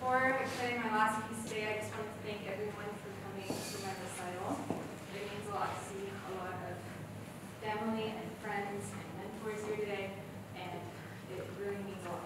Before playing my last piece today, I just want to thank everyone for coming to my recital. It means a lot to see a lot of family and friends and mentors here today, and it really means a lot.